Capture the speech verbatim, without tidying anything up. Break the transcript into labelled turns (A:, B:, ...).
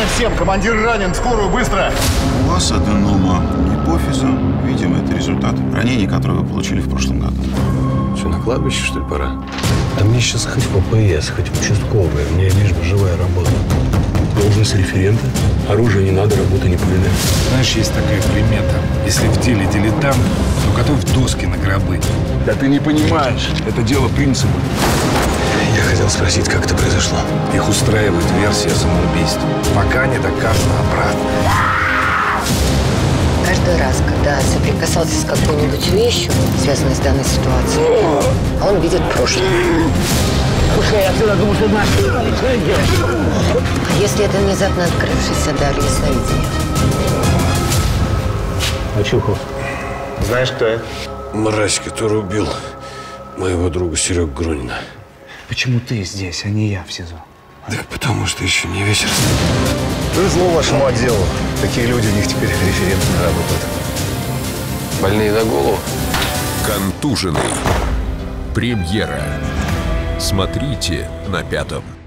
A: Внимание всем! Командир ранен! Скорую, быстро!
B: У вас аденома гипофиза. Видимо, это результат ранений, которые вы получили в прошлом году.
C: Что, на кладбище, что ли, пора?
D: А мне сейчас хоть в ППС, хоть в участковые. Мне лишь бы живая работа. Должность референта. Оружие не надо, работа не пыльная.
E: Знаешь, есть такая примета. Если в деле дилетант, то готовь доски на гробы.
C: Да ты не понимаешь. Это дело принципа.
D: Я хотел спросить, как это произошло.
E: Их устраивает версия самоубийства. Пока не доказано обратное.
F: Каждый раз, когда соприкасался с какой-нибудь вещью, связанной с данной ситуацией, он видит прошлое.
G: Слушай, я отсюда думал, что наш...
F: А если это внезапно открывшийся дар ясновидения?
D: Очухов.
A: Знаешь, кто я?
D: Мразь, который убил моего друга Серегу Гронина.
G: Почему ты здесь, а не я в СИЗО?
D: Да потому что еще не вечер.
A: Повезло вашему отделу. Такие люди у них теперь референтами работают.
C: Больные на голову.
H: Контуженный. Премьера. Смотрите на Пятом.